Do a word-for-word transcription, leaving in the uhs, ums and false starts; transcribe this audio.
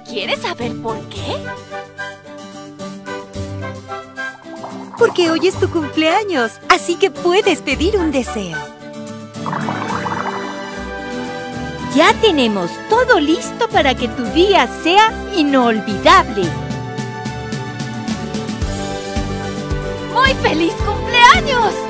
¿Quieres saber por qué? Porque hoy es tu cumpleaños, así que puedes pedir un deseo. Ya tenemos todo listo para que tu día sea inolvidable. ¡Muy feliz cumpleaños!